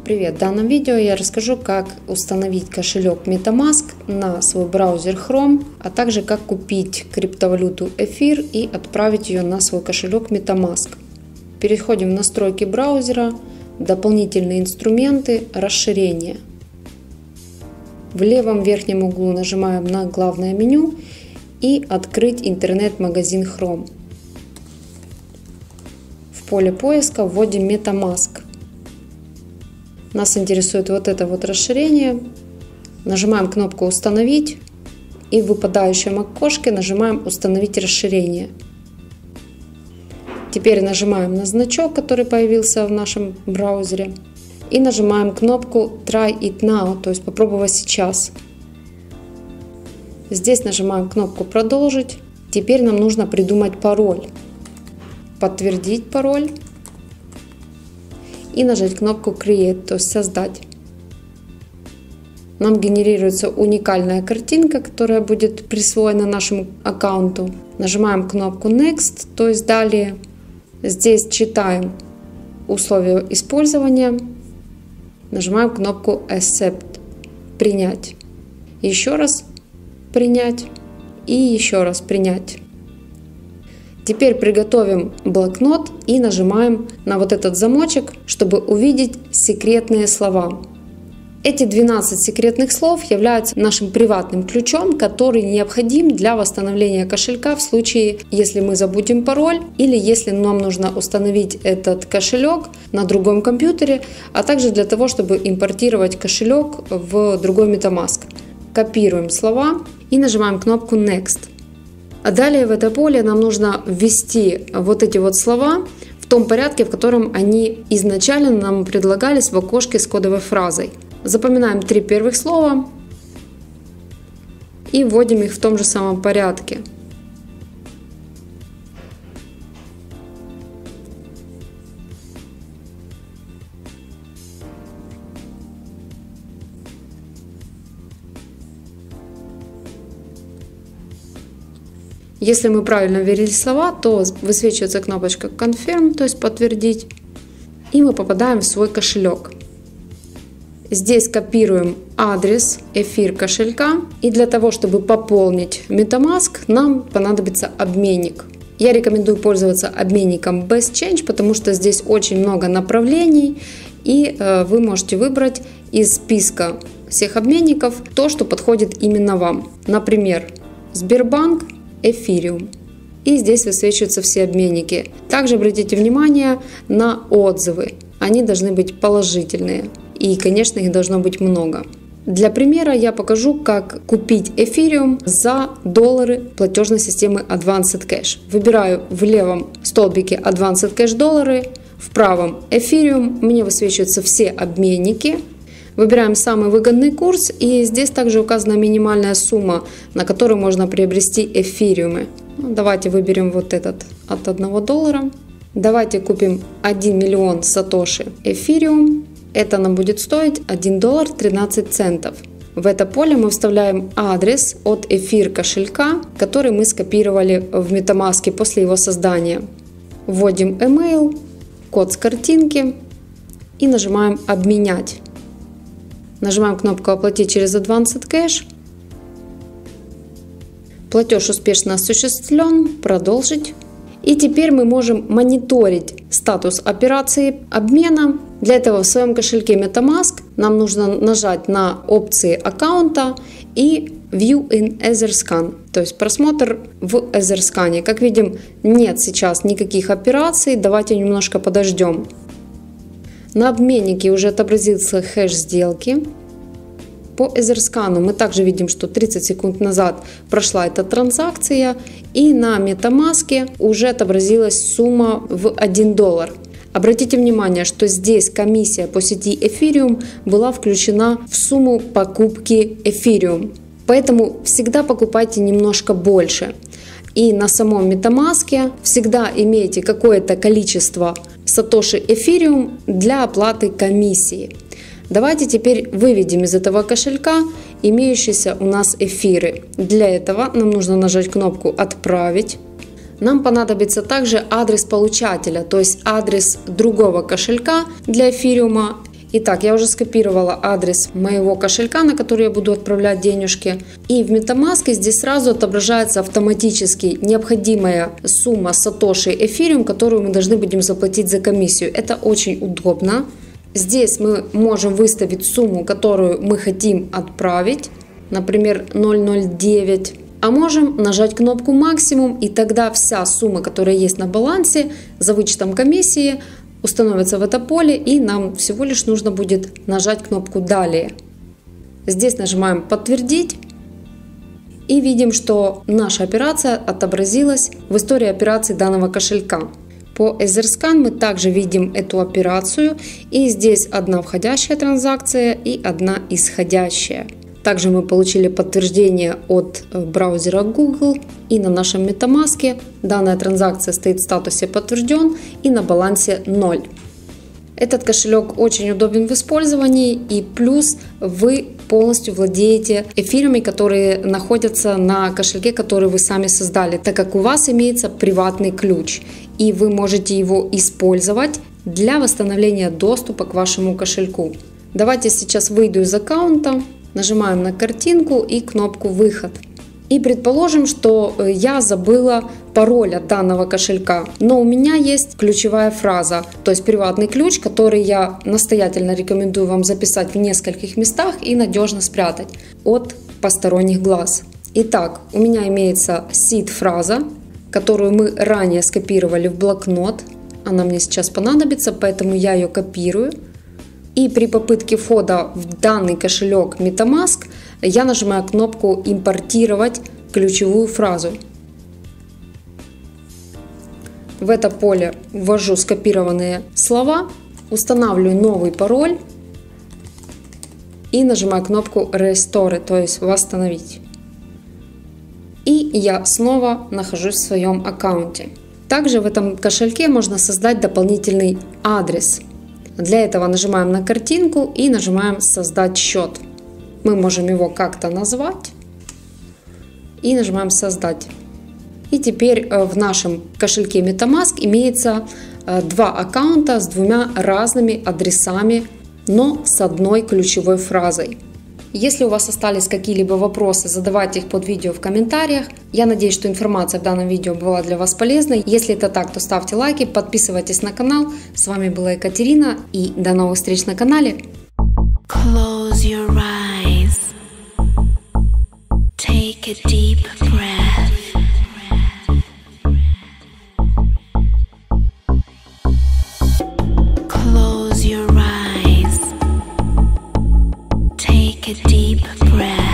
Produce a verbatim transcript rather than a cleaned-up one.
Привет! В данном видео я расскажу, как установить кошелек MetaMask на свой браузер Chrome, а также как купить криптовалюту эфир и отправить ее на свой кошелек MetaMask. Переходим в настройки браузера, дополнительные инструменты, расширения. В левом верхнем углу нажимаем на главное меню и открыть интернет-магазин Chrome. В поле поиска вводим MetaMask. Нас интересует вот это вот расширение. Нажимаем кнопку «Установить» и в выпадающем окошке нажимаем «Установить расширение». Теперь нажимаем на значок, который появился в нашем браузере, и нажимаем кнопку «Try it now», то есть «Попробовать сейчас». Здесь нажимаем кнопку «Продолжить». Теперь нам нужно придумать пароль. Подтвердить пароль. И нажать кнопку Create, то есть создать. Нам генерируется уникальная картинка, которая будет присвоена нашему аккаунту. Нажимаем кнопку Next, то есть далее. Здесь читаем условия использования. Нажимаем кнопку Accept, принять. Еще раз принять и еще раз принять. Теперь приготовим блокнот и нажимаем на вот этот замочек, чтобы увидеть секретные слова. Эти двенадцать секретных слов являются нашим приватным ключом, который необходим для восстановления кошелька в случае, если мы забудем пароль или если нам нужно установить этот кошелек на другом компьютере, а также для того, чтобы импортировать кошелек в другой MetaMask. Копируем слова и нажимаем кнопку Next. А далее в это поле нам нужно ввести вот эти вот слова в том порядке, в котором они изначально нам предлагались в окошке с кодовой фразой. Запоминаем три первых слова и вводим их в том же самом порядке. Если мы правильно ввели слова, то высвечивается кнопочка Confirm, то есть подтвердить, и мы попадаем в свой кошелек. Здесь копируем адрес эфир кошелька, и для того, чтобы пополнить MetaMask, нам понадобится обменник. Я рекомендую пользоваться обменником BestChange, потому что здесь очень много направлений, и вы можете выбрать из списка всех обменников то, что подходит именно вам. Например, Сбербанк, Эфириум. И здесь высвечиваются все обменники. Также обратите внимание на отзывы. Они должны быть положительные. И, конечно, их должно быть много. Для примера я покажу, как купить эфириум за доллары платежной системы Advanced Cash. Выбираю в левом столбике Advanced Cash доллары, в правом эфириум. Мне высвечиваются все обменники. Выбираем самый выгодный курс, и здесь также указана минимальная сумма, на которую можно приобрести эфириумы. Давайте выберем вот этот от одного доллара. Давайте купим один миллион сатоши эфириум. Это нам будет стоить один доллар тринадцать центов. В это поле мы вставляем адрес от эфир кошелька, который мы скопировали в MetaMask после его создания. Вводим email, код с картинки и нажимаем «Обменять». Нажимаем кнопку «Оплатить через Advanced Cash». Платеж успешно осуществлен. Продолжить. И теперь мы можем мониторить статус операции обмена. Для этого в своем кошельке MetaMask нам нужно нажать на опции аккаунта и View in EtherScan, то есть просмотр в EtherScan. Как видим, нет сейчас никаких операций. Давайте немножко подождем. На обменнике уже отобразился хэш сделки. По EtherScan мы также видим, что тридцать секунд назад прошла эта транзакция, и на MetaMask уже отобразилась сумма в один доллар. Обратите внимание, что здесь комиссия по сети Ethereum была включена в сумму покупки Ethereum. Поэтому всегда покупайте немножко больше. И на самом MetaMask всегда имейте какое-то количество сатоши эфириум для оплаты комиссии. Давайте теперь выведем из этого кошелька имеющиеся у нас эфиры. Для этого нам нужно нажать кнопку «Отправить». Нам понадобится также адрес получателя, то есть адрес другого кошелька для эфириума. Итак, я уже скопировала адрес моего кошелька, на который я буду отправлять денежки. И в MetaMask здесь сразу отображается автоматически необходимая сумма сатоши эфириум, которую мы должны будем заплатить за комиссию. Это очень удобно. Здесь мы можем выставить сумму, которую мы хотим отправить, например, ноль ноль девять. А можем нажать кнопку «Максимум», и тогда вся сумма, которая есть на балансе, за вычетом комиссии, установится в это поле, и нам всего лишь нужно будет нажать кнопку «Далее». Здесь нажимаем «Подтвердить» и видим, что наша операция отобразилась в истории операций данного кошелька. По EtherScan мы также видим эту операцию, и здесь одна входящая транзакция и одна исходящая. Также мы получили подтверждение от браузера Google, и на нашем MetaMask данная транзакция стоит в статусе «Подтвержден» и на балансе ноль. Этот кошелек очень удобен в использовании, и плюс вы полностью владеете эфирами, которые находятся на кошельке, который вы сами создали, так как у вас имеется приватный ключ, и вы можете его использовать для восстановления доступа к вашему кошельку. Давайте сейчас выйду из аккаунта. Нажимаем на картинку и кнопку «Выход». И предположим, что я забыла пароль от данного кошелька, но у меня есть ключевая фраза, то есть приватный ключ, который я настоятельно рекомендую вам записать в нескольких местах и надежно спрятать от посторонних глаз. Итак, у меня имеется сид-фраза, которую мы ранее скопировали в блокнот. Она мне сейчас понадобится, поэтому я ее копирую. И при попытке входа в данный кошелек MetaMask я нажимаю кнопку «Импортировать ключевую фразу». В это поле ввожу скопированные слова, устанавливаю новый пароль и нажимаю кнопку «Restore», то есть «Восстановить». И я снова нахожусь в своем аккаунте. Также в этом кошельке можно создать дополнительный адрес. Для этого нажимаем на картинку и нажимаем «Создать счет». Мы можем его как-то назвать и нажимаем «Создать». И теперь в нашем кошельке MetaMask имеется два аккаунта с двумя разными адресами, но с одной ключевой фразой. Если у вас остались какие-либо вопросы, задавайте их под видео в комментариях. Я надеюсь, что информация в данном видео была для вас полезной. Если это так, то ставьте лайки, подписывайтесь на канал. С вами была Екатерина, и до новых встреч на канале. Close your eyes. Take a deep breath. Close your eyes. Take a deep breath.